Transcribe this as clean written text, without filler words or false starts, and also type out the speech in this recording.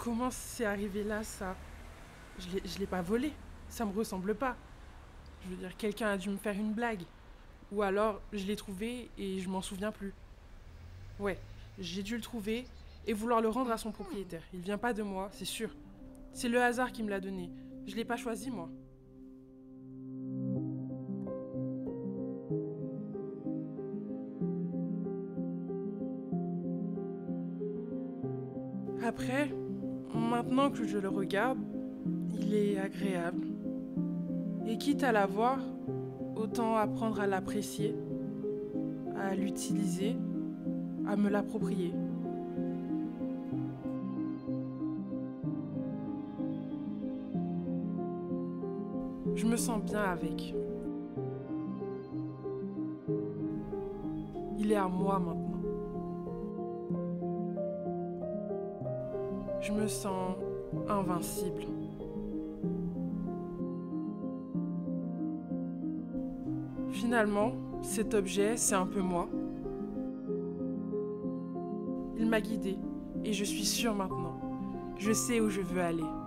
Comment c'est arrivé là, ça? Je l'ai pas volé. Ça me ressemble pas. Je veux dire, quelqu'un a dû me faire une blague. Ou alors, je l'ai trouvé et je m'en souviens plus. Ouais, j'ai dû le trouver et vouloir le rendre à son propriétaire. Il vient pas de moi, c'est sûr. C'est le hasard qui me l'a donné. Je l'ai pas choisi, moi. Après, maintenant que je le regarde, il est agréable. Et quitte à l'avoir, autant apprendre à l'apprécier, à l'utiliser, à me l'approprier. Je me sens bien avec. Il est à moi maintenant. Je me sens invincible. Finalement, cet objet, c'est un peu moi. Il m'a guidée et je suis sûre maintenant. Je sais où je veux aller.